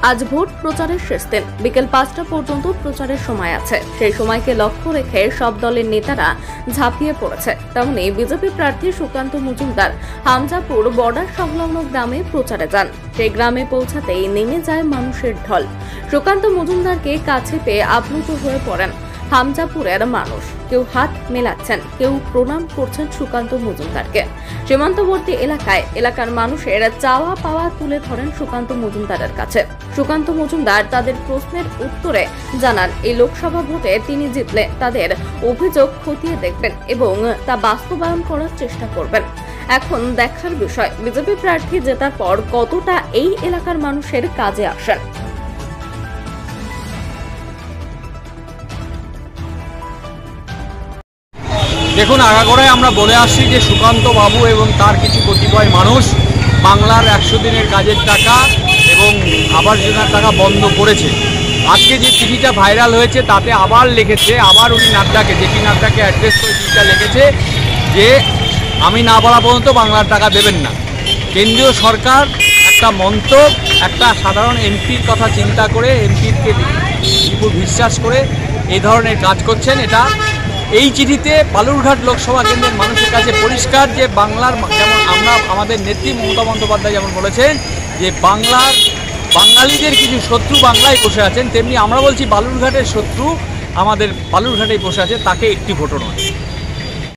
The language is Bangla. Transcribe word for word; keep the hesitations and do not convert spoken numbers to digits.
আজ ভোট প্রচারের শেষ দিন, বিকেল পাঁচটা পর্যন্ত প্রচারের সময় আছে। সেই সময়কে লক্ষ্য রেখে সব দলের নেতারা ঝাঁপিয়ে পড়েছে। তেমনি বিজেপি প্রার্থী সুকান্ত মজুমদার হামজাপুর বর্ডার সংলগ্ন গ্রামে প্রচারে যান। সেই গ্রামে পৌঁছাতেই নেমে যায় মানুষের ঢল। সুকান্ত মজুমদারকে কাছে পেয়ে আপ্লুত হয়ে পড়েন হামজাপুরের মানুষ। কেউ হাত মেলাচ্ছেন, কেউ প্রণাম করছেন সুকান্ত মজুমদারকে। সীমান্তবর্তী এলাকায় এলাকার মানুষের চাওয়া পাওয়া তুলে ধরেন সুকান্ত মজুমদারের কাছে। সুকান্ত মজুমদার তাদের প্রশ্নের উত্তরে জানান, এই লোকসভা ভোটে তিনি জিতলে তাদের অভিযোগ খতিয়ে দেখবেন এবং তা বাস্তবায়ন করার চেষ্টা করবেন। এখন দেখার বিষয়, বিজেপি প্রার্থী জেতার পর কতটা এই এলাকার মানুষের কাজে আসেন। দেখুন, আগাগোড়ায় আমরা বলে আসছি যে সুকান্ত বাবু এবং তার কিছু কতিপয় মানুষ বাংলার একশো দিনের কাজের টাকা এবং আবাস যোজনার টাকা বন্ধ করেছে। আজকে যে চিঠিটা ভাইরাল হয়েছে তাতে আবার লিখেছে, আবার উনি নাড্ডাকে জেপি নাড্ডাকে অ্যাড্রেস করে চিঠিটা লিখেছে যে আমি না বলা পর্যন্ত বাংলার টাকা দেবেন না। কেন্দ্রীয় সরকার একটা মন্তব্য একটা সাধারণ এমপির কথা চিন্তা করে, এমপিকে উপর বিশ্বাস করে এই ধরনের কাজ করছেন। এটা এই চিঠিতে বালুরঘাট লোকসভা কেন্দ্রের মানুষের কাছে পরিষ্কার যে বাংলার, যেমন আমরা আমাদের নেত্রী মমতা বন্দ্যোপাধ্যায় যেমন বলেছেন যে বাংলার বাঙালিদের কিছু শত্রু বাংলায় বসে আছেন, তেমনি আমরা বলছি বালুরঘাটের শত্রু আমাদের বালুরঘাটেই বসে আছে, তাকে একটি ভোটও নয়।